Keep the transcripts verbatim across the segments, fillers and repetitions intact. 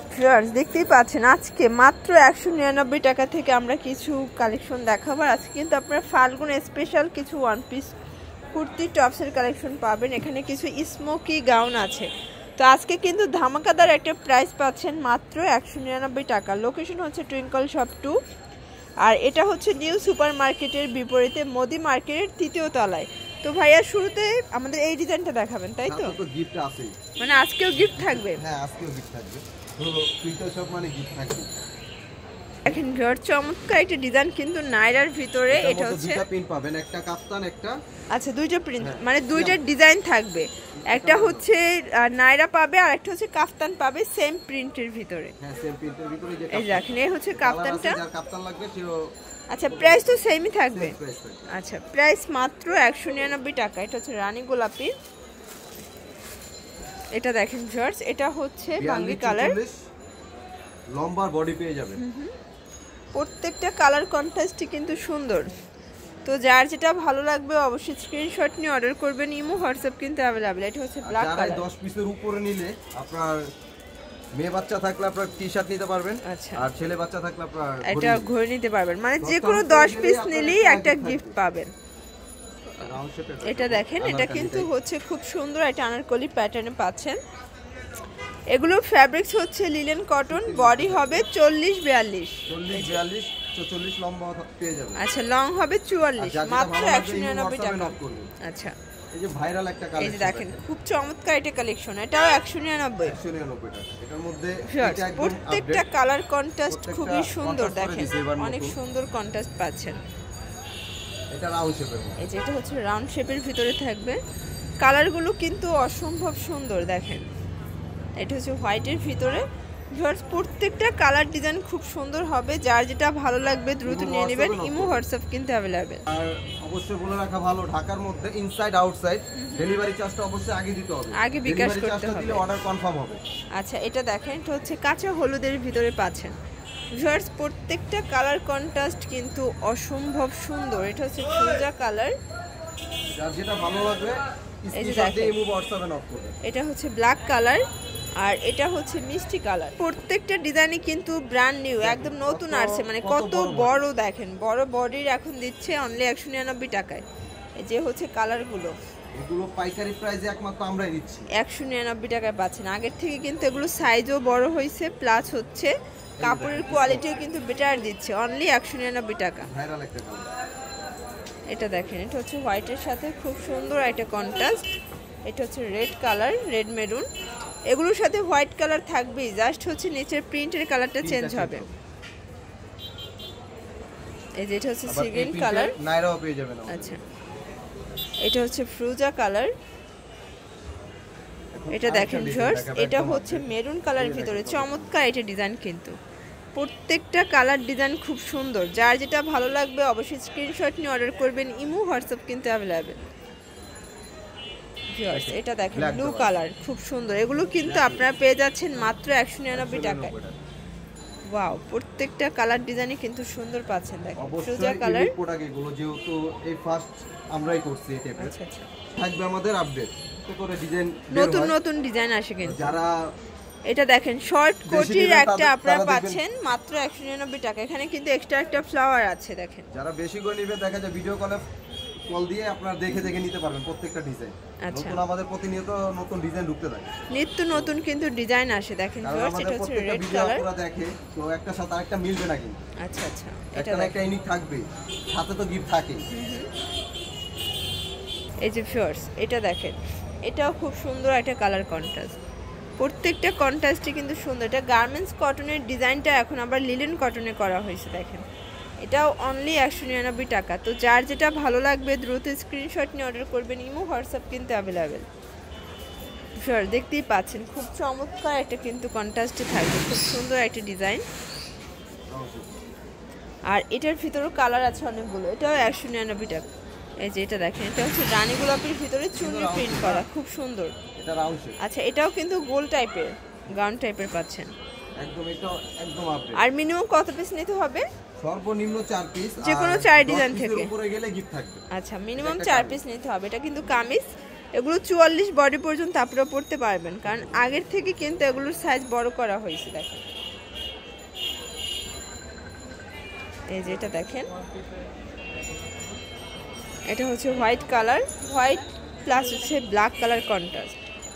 Viewers দেখতেই পাচ্ছেন আজকে মাত্র একশো নিরানব্বই টাকা থেকে আমরা কিছু কালেকশন দেখাবো। আজকে কিন্তু আপনারা ফাল্গুন স্পেশাল কিছু ওয়ান পিস কুর্তি টপসের কালেকশন পাবেন। এখানে কিছু স্মোকি গাউন আছে। তো আজকে কিন্তু ধামাকাদার একটা প্রাইস পাচ্ছেন মাত্র একশো নিরানব্বই টাকা। লোকেশন হচ্ছে টুইঙ্কল শপ টু, আর এটা হচ্ছে নিউ সুপার মার্কেটের বিপরীতে মোদি মার্কেটের তৃতীয় তলায়। তো ভাইয়া শুরুতে আমাদের এই ডিজাইনটা দেখাবেন, তাই তো? তো গিফট আছে, মানে আজকেও গিফট থাকবে? হ্যাঁ আজকেও গিফট থাকবে। তো টুইঙ্কল শপ মানে গিফট থাকবে। এখন ভিউয়ার চমৎকার একটা ডিজাইন কিন্তু নাইরার ভিতরে। এটা হচ্ছে দুটো প্রিন্ট পাবেন, একটা কাফতান একটা, আচ্ছা দুইটা প্রিন্ট মানে দুইটা ডিজাইন থাকবে। একটা হচ্ছে নাইরা পাবে আর একটা হচ্ছে কাফতান পাবে সেম প্রিন্টের ভিতরে। হ্যাঁ সেম প্রিন্টের ভিতরে। যে এই দেখেন এই হচ্ছে কাফতানটা। যার কাফতান লাগবে সেও। আচ্ছা প্রাইস তো সেমই থাকবে। আচ্ছা প্রাইস মাত্র একশো নিরানব্বই টাকা। এটা হচ্ছে রানী গোলাপি। এটা দেখেন ভিউয়ার্স, এটা হচ্ছে বাঙ্গি কালার, লম্বা বডি পেয়ে যাবে। প্রত্যেকটা কালার কন্ট্রাস্টই কিন্তু সুন্দর। তো যার যেটা ভালো লাগবে অবশ্যই স্ক্রিনশট নিয়ে অর্ডার করবেন। ইমো হোয়াটসঅ্যাপ কিন্তু अवेलेबल। এটা হচ্ছে ব্ল্যাক কালার। দশ পিসের উপরে নিলে আপনার মেয়ে বাচ্চা থাকলে আপনার টি-শার্ট নিতে পারবেন, আর ছেলে বাচ্চা থাকলে আপনার এটা ঘড়ি নিতে পারবেন। মানে যে কোনো দশ পিস নিলেই একটা গিফট পাবেন। এটা দেখেন, এটা কিন্তু হচ্ছে খুব সুন্দর একটা আনারকলি প্যাটার্নে পাচ্ছেন। এগুলো ফ্যাব্রিক্স হচ্ছে লিলেন কটন, বডি হবে চল্লিশ বিয়াল্লিশ চল্লিশ বিয়াল্লিশ চল্লিশ, লম্বা পেয়ে যাবেন। আচ্ছা লং হবে চুয়াল্লিশ, মাত্র একশো নিরানব্বই টাকা। আচ্ছা এই যে ভাইরাল একটা কালেকশন, এই যে দেখেন খুব চমৎকার একটা কালেকশন, এটাও একশো নিরানব্বই একশো নিরানব্বই টাকা। এটার মধ্যে প্রত্যেকটা কালার কন্ট্রাস্ট খুবই সুন্দর। দেখেন অনেক সুন্দর কন্ট্রাস্ট পাচ্ছেন। এটা রাউন্ড শেপের, এই যে এটা হচ্ছে রাউন্ড শেপের ভিতরে থাকবে। কালারগুলো কিন্তু অসম্ভব সুন্দর। দেখেন এটা হচ্ছে হোয়াইটের ভিতরে। ভিউয়ার্স প্রত্যেকটা কালার ডিজাইন খুব সুন্দর হবে। যার যেটা ভালো লাগবে দ্রুত নিয়ে নেবেন। ইমো হোয়াটসঅ্যাপ কিন্তু अवेलेबल। আর অবশ্যই বলে রাখা ভালো, ঢাকার মধ্যে ইনসাইড আউটসাইড ডেলিভারি চার্জটা অবশ্যই আগে দিতে হবে, আগে বিকাশ করতে হবে, দিলে অর্ডার কনফার্ম হবে। আচ্ছা এটা দেখেন, এটা হচ্ছে কাঁচা হলুদের ভিতরে পাচ্ছেন। ভিউয়ার্স প্রত্যেকটা কালার কন্ট্রাস্ট কিন্তু অসম্ভব সুন্দর। এটা হচ্ছে ফিরোজা কালার। যার যেটা ভালো লাগবে স্ক্রিনশট দিয়ে ইমো হোয়াটসঅ্যাপে নক করবেন। এটা হচ্ছে ব্ল্যাক কালার, আর এটা হচ্ছে মিষ্টি কালার। প্রত্যেকটা ডিজাইনই কিন্তু ব্র্যান্ড নিউ, একদম নতুন আসছে। মানে কত বড় দেখেন, বড় বডির এখন দিচ্ছে অনলি একশো নিরানব্বই টাকায়। এই যে হচ্ছে কালারগুলো, এগুলো পাইকারি প্রাইসে একমাত্র আমরাই দিচ্ছি, একশো নিরানব্বই টাকায় পাচ্ছেন। আগের থেকে কিন্তু এগুলো সাইজও বড় হয়েছে, প্লাস হচ্ছে কাপড়ের কোয়ালিটিও কিন্তু বেটার দিচ্ছে। অনলি একশো নিরানব্বই টাকা। ভাইরাল একটা কালার। এটা দেখেন, এটা হচ্ছে হোয়াইটের সাথে খুব সুন্দর একটা কন্ট্রাস্ট। এটা হচ্ছে রেড কালার, রেড মেরুন। এগুলোর সাথে হোয়াইট কালার থাকবেই, জাস্ট হচ্ছে নিচের প্রিন্টের কালারটা চেঞ্জ হবে। এই যে এটা হচ্ছে সি গ্রিন কালার, নাইরাও পেয়ে যাবেন। আচ্ছা এটা হচ্ছে ফ্রুজা কালার। এটা দেখেন ভিউয়ার্স, এটা হচ্ছে মেরুন কালারের ভিতরে চমৎকার এটা ডিজাইন। কিন্তু প্রত্যেকটা কালার ডিজাইন খুব সুন্দর। যার যেটা ভালো লাগবে অবশ্যই স্ক্রিনশট নিয়ে অর্ডার করবেন। ইমো হোয়াটসঅ্যাপ কিন্তু अवेलेबल। ভিউয়ার্স এটা দেখেন ব্লু কালার, খুব সুন্দর। এগুলো কিন্তু আপনারা পেয়ে যাচ্ছেন মাত্র একশো নিরানব্বই টাকায়। ওয়াও, প্রত্যেকটা কালার ডিজাইনই কিন্তু সুন্দর পাচ্ছেন। দেখেন ফ্রুজা কালার। এই প্রোডাক্ট এগুলো যেহেতু এই ফার্স্ট আমরাই করছি এই টাইপের। আচ্ছা আচ্ছা, থাকবে আমাদের আপডেট তো করে ডিজাইন, নতুন নতুন ডিজাইন আসে কিন্তু। যারা এটা দেখেন শর্ট কোটির একটা আপনারা পাচ্ছেন মাত্র একশো নিরানব্বই টাকা। এখানে কিন্তু এক্সট্রা একটা ফ্লাওয়ার আছে। দেখেন যারা বেশি করে নেবে দেখা যায় ভিডিও কলে কল দিয়ে আপনারা দেখে দেখে নিতে পারবেন প্রত্যেকটা ডিজাইন। আচ্ছা, নতুন আমাদের প্রতিনিয়ত নতুন ডিজাইন ঢুকতে থাকে, নিত্য নতুন কিন্তু ডিজাইন আসে। দেখেন ভিউয়ার্স এটা হচ্ছে রেড কালার। পুরো দেখে তো একটা সাথে আরেকটা মিলবে না কিন্তু। আচ্ছা আচ্ছা, এটা একটা ইউনিক থাকবে, সাথে তো গিফট থাকে। এই যে ভিউয়ার্স এটা দেখেন, এটাও খুব সুন্দর একটা কালার কন্ট্রাস্ট। প্রত্যেকটা কন্ট্রাস্টই কিন্তু সুন্দর। এটা গার্মেন্টস কটনের ডিজাইনটা এখন আবার লিলেন কটনে করা হয়েছে। দেখেন এটাও অনলি একশো নিরানব্বই টাকা। তো যার যেটা ভালো লাগবে দ্রুত স্ক্রিনশট নিয়ে অর্ডার করবেন। ইমো হোয়াটসঅ্যাপ কিন্তু अवेलेबल। ভিউয়ার দেখতেই পাচ্ছেন খুব চমৎকার একটা কিন্তু কন্ট্রাস্টে থাকবে, খুব সুন্দর একটা ডিজাইন। আর এটার ভিতরেও কালার আছে অনেকগুলো। এটাও একশো নিরানব্বই টাকা। এই যে এটা দেখেন, এটা হচ্ছে রানী গোলাপের ভিতরে চুনরি প্রিন্ট করা, খুব সুন্দর। এটা রাউন্ড শেপ। আচ্ছা এটাও কিন্তু গোল টাইপের, গাউন টাইপের পাচ্ছেন একদম। এটা একদম আপডেট। আর মিনিমাম কত পিস নিতে হবে? সর্বনিম্ন চার পিস, যে কোনো চার ডিজাইন থেকে উপরে গেলে গিফট থাকবে। আচ্ছা মিনিমাম চার পিস নিতে হবে। এটা কিন্তু কামিজ, এগুলো চুয়াল্লিশ বডি পর্যন্ত আপনারা পড়তে পারবেন, কারণ আগের থেকে কিন্তু এগুলোর সাইজ বড় করা হয়েছে। দেখেন এই যে এটা দেখেন, এটা হচ্ছে হোয়াইট কালার, হোয়াইট প্লাস হচ্ছে ব্ল্যাক কালার কন্ট্রাস্ট।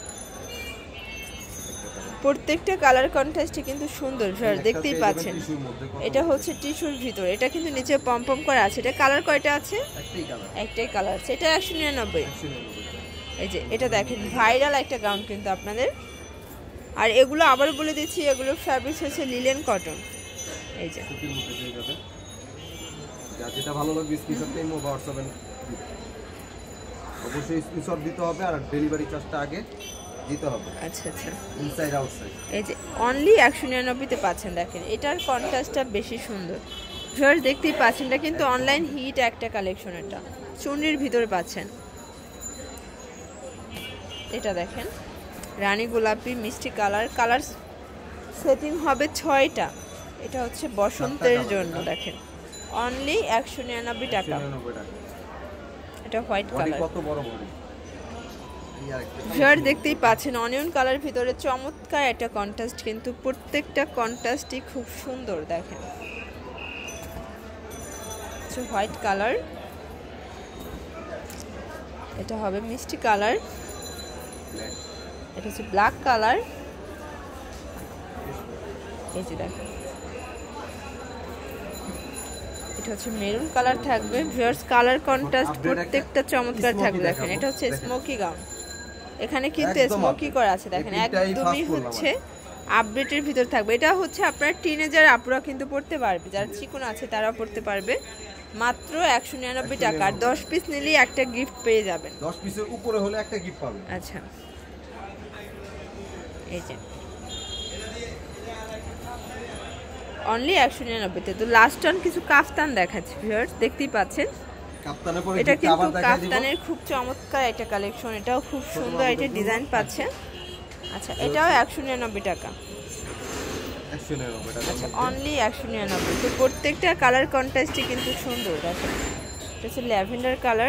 প্রত্যেকটা কালার কন্ট্রাস্টই কিন্তু সুন্দর, দেখতেই পাচ্ছেন। এটা হচ্ছে টিস্যুর ভিতর, এটা কিন্তু নিচে পমপম করা আছে। এটা কালার কয়টা আছে? একটাই কালার আছে। এটা একশো নিরানব্বই। এই যে এটা দেখেন ভাইরাল একটা গাউন কিন্তু আপনাদের। আর এগুলো আবার বলে দিচ্ছি, এগুলো ফ্যাব্রিক্স হচ্ছে লিলেন কটন। এই যে যেটা ভালো লাগবে স্ক্রিনশট নিয়ে হোয়াটসঅ্যাপে অবশ্যই স্ক্রিনশট দিতে হবে, আর ডেলিভারি চার্জটা আগে দিতে হবে। আচ্ছা আচ্ছা, ইনসাইড আউটসাইড। এই যে অনলি একশো নিরানব্বই তে পাচ্ছেন। দেখেন এটার কন্ট্রাস্টটা বেশি সুন্দর, ভিউয়ার্স দেখতেই পাচ্ছেন। এটা কিন্তু অনলাইন হিট একটা কালেকশন, এটা চুন্ডির ভিতরে পাচ্ছেন। এটা দেখেন রানী গোলাপি মিষ্টি কালার, কালার সেটিং হবে ছয়টা। এটা হচ্ছে বসন্তের জন্য। দেখেন অনলি একশো নিরানব্বই টাকা। এটা হোয়াইট কালার, কত বড় বড় ভিউয়ার দেখতেই পাচ্ছেন। অনিয়ন কালার ভিতরে চমৎকার একটা কন্ট্রাস্ট, কিন্তু প্রত্যেকটা কন্ট্রাস্টই খুব সুন্দর। দেখেন হোয়াইট কালার, এটা হবে মিষ্টি কালার, এটা হচ্ছে ব্ল্যাক কালার। এই যে দেখেন এটা হচ্ছে মেরুন কালার থাকবে। ভিউয়ার্স কালার কন্ট্রাস্ট প্রত্যেকটা চমৎকার থাকবে। দেখেন এটা হচ্ছে স্মোকি গাউন, এখানে কিন্তু স্মোকি করা আছে। দেখেন একদমই হচ্ছে আপডেটের ভিতর থাকবে। এটা হচ্ছে আপনার টিনেজার আপুরা কিন্তু পড়তে পারবে, যারা চিকন আছে তারাও পড়তে পারবে। মাত্র একশো নিরানব্বই টাকা, আর দশ পিস নিলেই একটা গিফট পেয়ে যাবেন। দশ পিসের উপরে হলে একটা গিফট পাবেন। আচ্ছা এই যে অনলি একশো নিরানব্বই তে। তো লাস্ট টান কিছু কাফতান দেখাচ্ছি ভিউয়ার্স, দেখতেই পাচ্ছেন। এটা কিন্তু কাফতানের খুব চমৎকার একটা কালেকশন, এটাও খুব সুন্দর একটা ডিজাইন পাচ্ছেন। আচ্ছা এটাও একশো নিরানব্বই টাকা। আচ্ছা অনলি একশো নিরানব্বই। তো প্রত্যেকটা কালার কন্ট্রাস্টই কিন্তু সুন্দর। দেখেন এটা হচ্ছে ল্যাভেন্ডার কালার।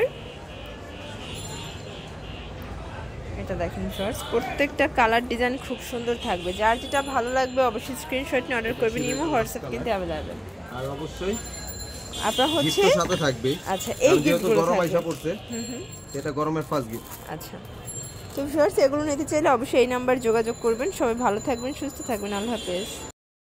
এটা দেখেন ভিউয়ার্স প্রত্যেকটা কালার ডিজাইন খুব সুন্দর থাকবে। যার যেটা ভালো লাগবে অবশ্যই স্ক্রিনশট নিয়ে অর্ডার করবেন। ইমো হোয়াটসঅ্যাপ কিন্তু अवेलेबल। আর অবশ্যই আপনারা হচ্ছে গিফটের সাথে থাকবে। আচ্ছা এই গিফটগুলো গরম আইসা পড়ছে, হুম হুম এটা গরমের ফার্স্ট গিফট। আচ্ছা তো ভিউয়ার্স এগুলো নিতে চাইলে অবশ্যই এই নাম্বার যোগাযোগ করবেন। সবাই ভালো থাকবেন, সুস্থ থাকবেন। আল্লাহ হাফেজ।